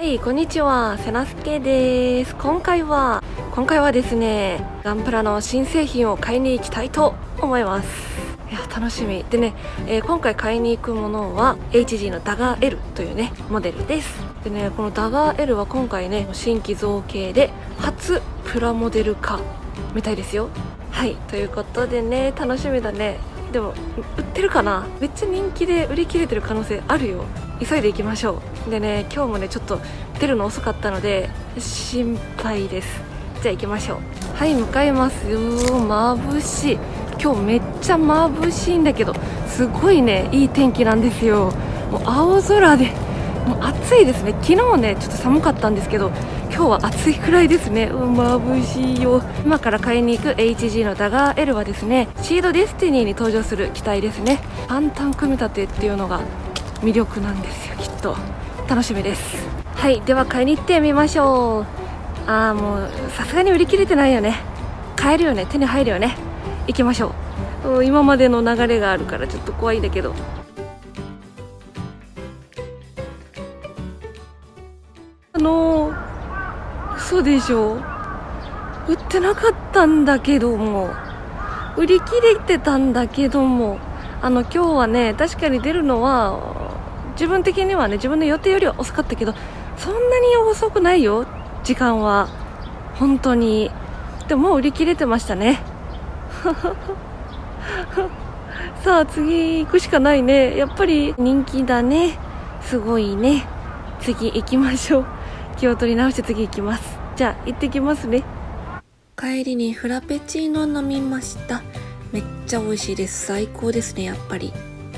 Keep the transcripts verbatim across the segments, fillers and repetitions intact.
い、こんにちは、せなすけです。今回は、今回はですね、ガンプラの新製品を買いに行きたいと思います。いや、楽しみ。でね、えー、今回買いに行くものは、エイチジー のダガー エル というね、モデルです。でね、このダガー エル は今回ね、新規造形で、初プラモデル化みたいですよ。はい、ということでね、楽しみだね。でも売ってるかな。めっちゃ人気で売り切れてる可能性あるよ。急いでいきましょう。でね、今日もねちょっと出るの遅かったので心配です。じゃあ行きましょう。はい、向かいますよ。眩しい。今日めっちゃ眩しいんだけど、すごいねいい天気なんですよ。もう青空でもう暑いですね。昨日ねちょっと寒かったんですけど、今日は暑いくらいですね。うん、眩しいよ。今から買いに行く エイチジー のダガー エル はですね、シードデスティニーに登場する機体ですね。簡単組み立てっていうのが魅力なんですよ。きっと楽しみです。はい、では買いに行ってみましょう。あー、もうさすがに売り切れてないよね。買えるよね、手に入るよね。行きましょう。今までの流れがあるからちょっと怖いんだけど。あのー嘘でしょ。売ってなかったんだけども、売り切れてたんだけども、あの今日はね確かに出るのは自分的にはね、自分の予定よりは遅かったけど、そんなに遅くないよ、時間は。本当に。でももう売り切れてましたね。さあ次行くしかないね。やっぱり人気だね。すごいね。次行きましょう。気を取り直して次行きます。じゃあ行ってきますね。帰りにフラペチーノ飲みました。めっちゃ美味しいです。最高ですね、やっぱり。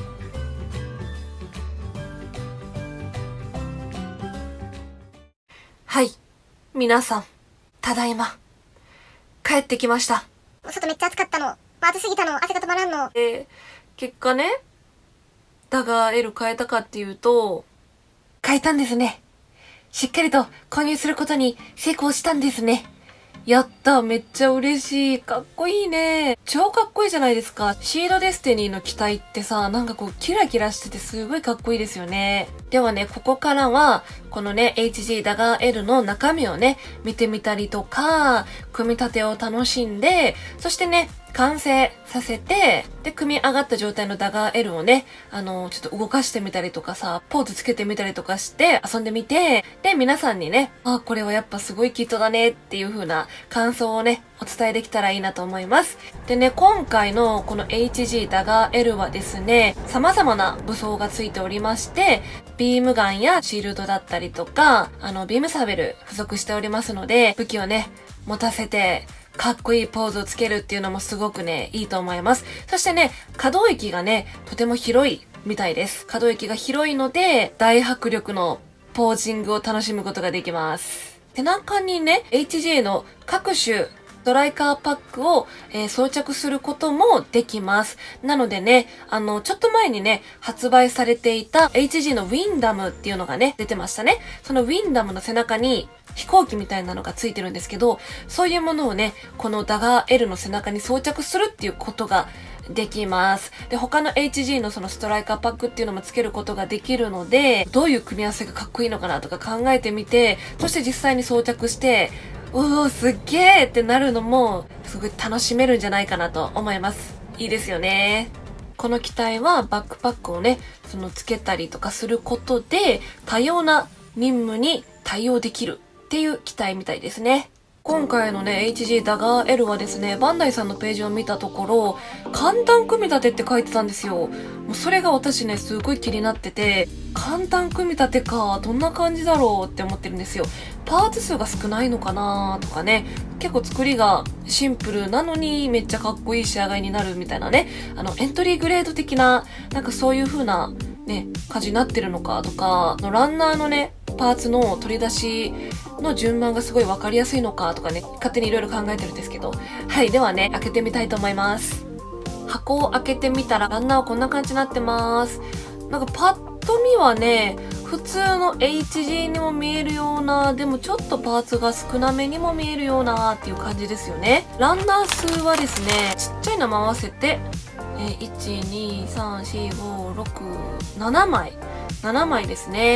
はい、皆さんただいま帰ってきました。 外めっちゃ暑かったの。暑すぎたの。汗が止まらんの。 で、結果ね、ダガー エル 変えたかっていうと、変えたんですね。しっかりと購入することに成功したんですね。やった、めっちゃ嬉しい。かっこいいね。超かっこいいじゃないですか。シードデスティニーの機体ってさ、なんかこうキラキラしててすごいかっこいいですよね。ではね、ここからは、このね、エイチジー ダガー エル の中身をね、見てみたりとか、組み立てを楽しんで、そしてね、完成させて、で、組み上がった状態のダガー エル をね、あの、ちょっと動かしてみたりとかさ、ポーズつけてみたりとかして遊んでみて、で、皆さんにね、あ、これはやっぱすごいキットだねっていう風な感想をね、お伝えできたらいいなと思います。でね、今回のこの エイチジー ダガー エル はですね、様々な武装がついておりまして、ビームガンやシールドだったりとか、あの、ビームサーベル付属しておりますので、武器をね、持たせて、かっこいいポーズをつけるっていうのもすごくね、いいと思います。そしてね、可動域がね、とても広いみたいです。可動域が広いので、大迫力のポージングを楽しむことができます。背中にね、エイチジー の各種ストライカーパックを、えー、装着することもできます。なのでね、あの、ちょっと前にね、発売されていた エイチジー のウィンダムっていうのがね、出てましたね。そのウィンダムの背中に飛行機みたいなのがついてるんですけど、そういうものをね、このダガー エル の背中に装着するっていうことができます。で、他の エイチジー のそのストライカーパックっていうのもつけることができるので、どういう組み合わせがかっこいいのかなとか考えてみて、そして実際に装着して、おー、すっげーってなるのも、すごい楽しめるんじゃないかなと思います。いいですよね。この機体はバックパックをね、そのつけたりとかすることで、多様な任務に対応できるっていう機体みたいですね。今回のね、エイチジー ダガー エル はですね、バンダイさんのページを見たところ、簡単組み立てって書いてたんですよ。もうそれが私ね、すごい気になってて、簡単組み立てか、どんな感じだろうって思ってるんですよ。パーツ数が少ないのかなとかね、結構作りがシンプルなのにめっちゃかっこいい仕上がりになるみたいなね、あの、エントリーグレード的な、なんかそういう風なね、感じになってるのかとか、ランナーのね、パーツの取り出しの順番がすごい分かりやすいのかとかね、勝手にいろいろ考えてるんですけど。はい、ではね、開けてみたいと思います。箱を開けてみたら、ランナーはこんな感じになってます。なんかパッと見はね、普通の エイチジー にも見えるような、でもちょっとパーツが少なめにも見えるようなっていう感じですよね。ランナー数はですね、ちっちゃいのも合わせて、えー、いち、に、さん、し、ご、ろく、ななまい。ななまいですね。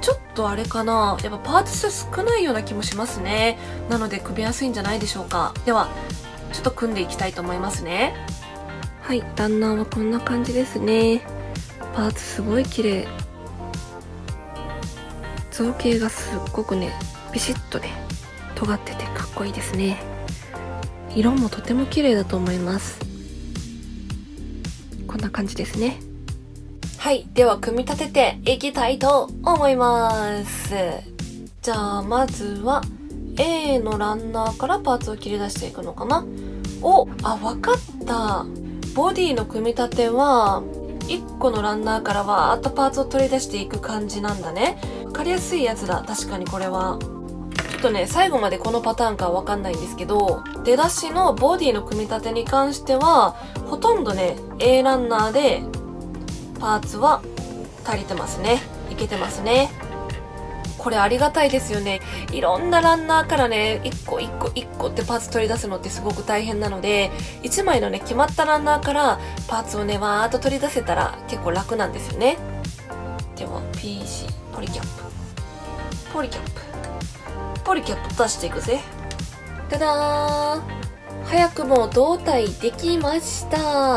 ちょっとあれかな、やっぱパーツ数少ないような気もしますね。なので組みやすいんじゃないでしょうか。ではちょっと組んでいきたいと思いますね。はい、ランナーはこんな感じですね。パーツすごい綺麗。造形がすっごくねビシッとね尖っててかっこいいですね。色もとても綺麗だと思います。こんな感じですね。はい、では組み立てていきたいと思います。じゃあまずは A のランナーからパーツを切り出していくのかな。お、あ、わかった。ボディの組み立てはいっこのランナーからわーっとパーツを取り出していく感じなんだね。わかりやすいやつだ。確かにこれはちょっとね、最後までこのパターンかわかんないんですけど、出だしのボディの組み立てに関してはほとんどね A ランナーでパーツは足りてますね。いけてますね。これありがたいですよね。いろんなランナーからね、いっこいっこいっこってパーツ取り出すのってすごく大変なので、いちまいのね、決まったランナーからパーツをね、わーっと取り出せたら結構楽なんですよね。では、ピーシー、ポリキャップ。ポリキャップ。ポリキャップ出していくぜ。ただー。早くも胴体できました。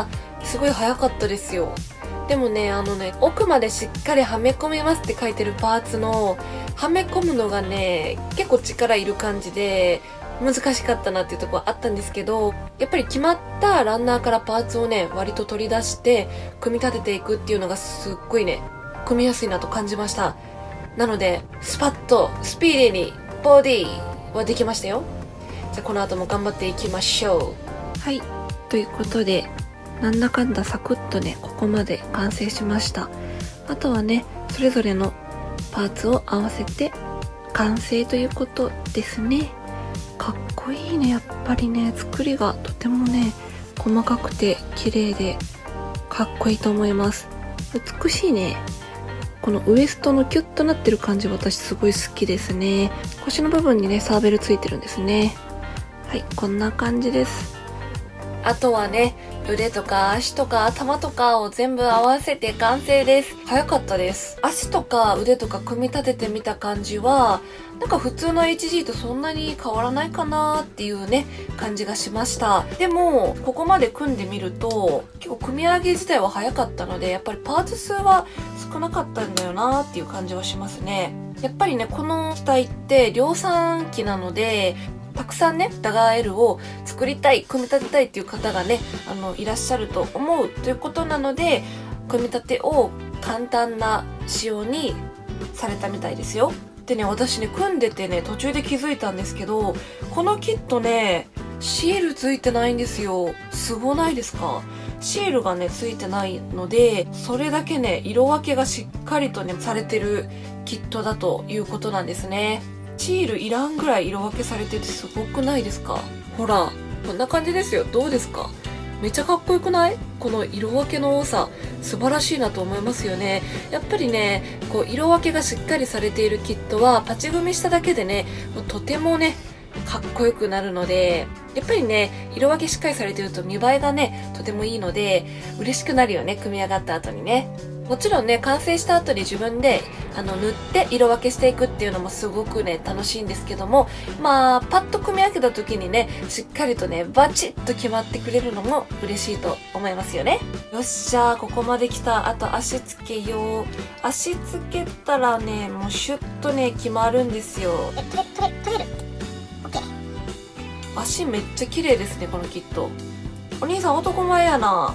すごい早かったですよ。でもね、あのね、奥までしっかりはめ込めますって書いてるパーツの、はめ込むのがね、結構力いる感じで、難しかったなっていうところあったんですけど、やっぱり決まったランナーからパーツをね、割と取り出して、組み立てていくっていうのがすっごいね、組みやすいなと感じました。なので、スパッと、スピーディーに、ボディはできましたよ。じゃあこの後も頑張っていきましょう。はい。ということで、なんだかんだサクッとね、ここまで完成しました。あとはね、それぞれのパーツを合わせて完成ということですね。かっこいいね、やっぱりね、作りがとてもね、細かくて綺麗でかっこいいと思います。美しいね。このウエストのキュッとなってる感じ、私すごい好きですね。腰の部分にね、サーベルついてるんですね。はい、こんな感じです。あとはね、腕とか足とか頭とかを全部合わせて完成です。早かったです。足とか腕とか組み立ててみた感じは、なんか普通の エイチジー とそんなに変わらないかなっていうね、感じがしました。でも、ここまで組んでみると、結構組み上げ自体は早かったので、やっぱりパーツ数は少なかったんだよなっていう感じはしますね。やっぱりね、この機体って量産機なので、たくさんね、ダガー L を作りたい、組み立てたいっていう方がね、あの、いらっしゃると思うということなので、組み立てを簡単な仕様にされたみたいですよ。でね、私ね、組んでてね、途中で気づいたんですけど、このキットね、シールついてないんですよ。すごないですか？シールがね、ついてないので、それだけね、色分けがしっかりとね、されてるキットだということなんですね。シールいらんぐらい色分けされててすごくないですか？ほら、こんな感じですよ。どうですか？めっちゃかっこよくない？この色分けの多さ、素晴らしいなと思いますよね。やっぱりね、こう色分けがしっかりされているキットは、パチ組みしただけでね、もうとてもね、かっこよくなるので、やっぱりね、色分けしっかりされてると見栄えがね、とてもいいので、嬉しくなるよね、組み上がった後にね。もちろんね、完成した後に自分であの塗って色分けしていくっていうのもすごくね、楽しいんですけども、まあ、パッと組み上げた時にね、しっかりとね、バチッと決まってくれるのも嬉しいと思いますよね。よっしゃー、ここまで来た。あと足つけよう。足つけたらね、もうシュッとね、決まるんですよ。 え、取れ、取れ、取れる。オッケー。 足めっちゃ綺麗ですね、このキット。お兄さん男前やな。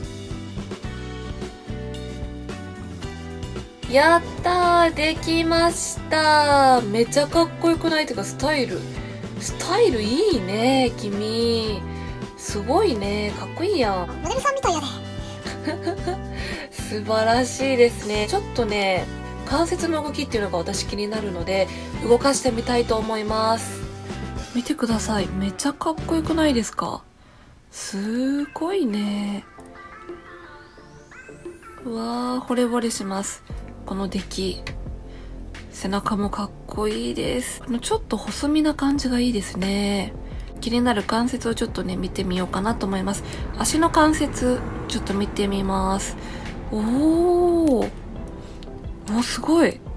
やったー、できました。めっちゃかっこよくない？てかスタイルスタイルいいね、君。すごいね、かっこいいやん。 モデルさんみたいやね。 素晴らしいですね。ちょっとね、関節の動きっていうのが私気になるので動かしてみたいと思います。見てください、めっちゃかっこよくないですか？すごいね。うわー、惚れ惚れします。この出来。背中もかっこいいです。このちょっと細身な感じがいいですね。気になる関節をちょっとね、見てみようかなと思います。足の関節、ちょっと見てみます。おー。お、すごい。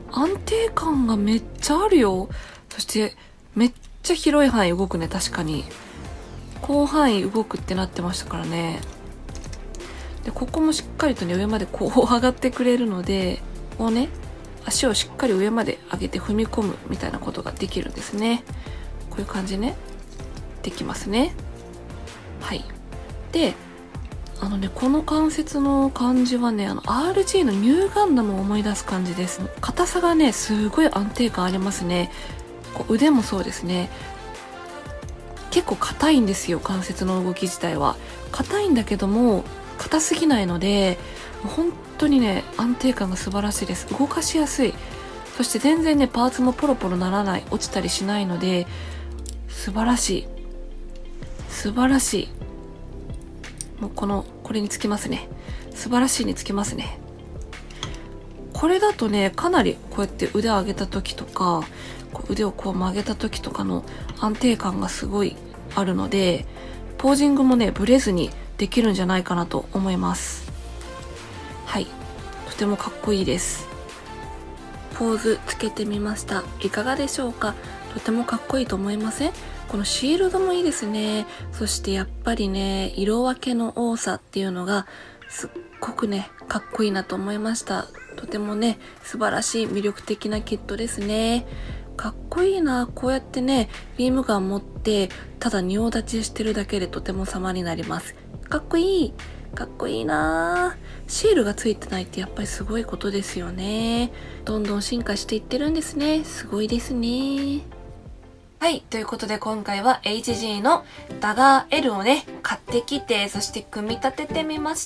安定感がめっちゃあるよ。そしてめっちゃ広い範囲動くね。確かに広範囲動くってなってましたからね。でここもしっかりとね上までこう上がってくれるので、こうね足をしっかり上まで上げて踏み込むみたいなことができるんですね。こういう感じねできますね。はい。であのねこの関節の感じはね、あの アールジー のニューガンダムを思い出す感じです。硬さがねすごい安定感ありますね。こう腕もそうですね。結構硬いんですよ。関節の動き自体は硬いんだけども硬すぎないので、本当にね安定感が素晴らしいです。動かしやすい。そして全然ねパーツもポロポロならない、落ちたりしないので素晴らしい素晴らしい。もうこのこれにつきますね。素晴らしいにつきますね。これだとねかなりこうやって腕を上げた時とか、こう腕をこう曲げた時とかの安定感がすごいあるので、ポージングもねブレずにできるんじゃないかなと思います。はい、とてもかっこいいです。ポーズつけてみました。いかがでしょうか。とてもかっこいいと思いません？このシールドもいいですね。そしてやっぱりね色分けの多さっていうのがすっごくねかっこいいなと思いました。とてもね素晴らしい魅力的なキットですね。かっこいいな。こうやってねビームガン持ってただ仁王立ちしてるだけでとても様になります。かっこいいかっこいいな。シールがついてないってやっぱりすごいことですよね。どんどん進化していってるんですね。すごいですね。はい。ということで今回は エイチジー のダガー L をね、買ってきて、そして組み立ててみました。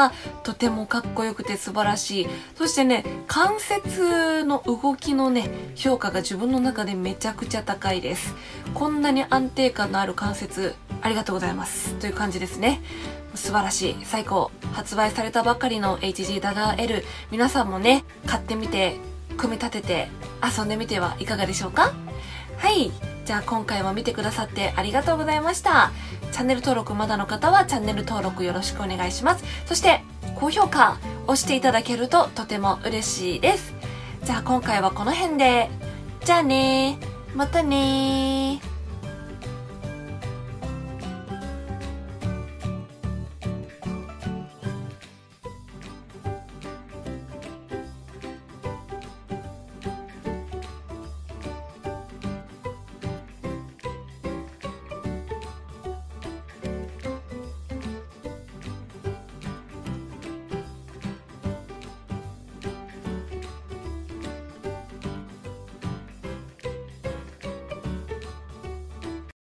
とてもかっこよくて素晴らしい。そしてね、関節の動きのね、評価が自分の中でめちゃくちゃ高いです。こんなに安定感のある関節、ありがとうございます。という感じですね。素晴らしい。最高。発売されたばかりの エイチジー ダガー L。皆さんもね、買ってみて、組み立てて、遊んでみてはいかがでしょうか？はい。じゃあ今回も見てくださってありがとうございました。チャンネル登録まだの方はチャンネル登録よろしくお願いします。そして高評価押していただけるととても嬉しいです。じゃあ今回はこの辺で。じゃあねー。またねー。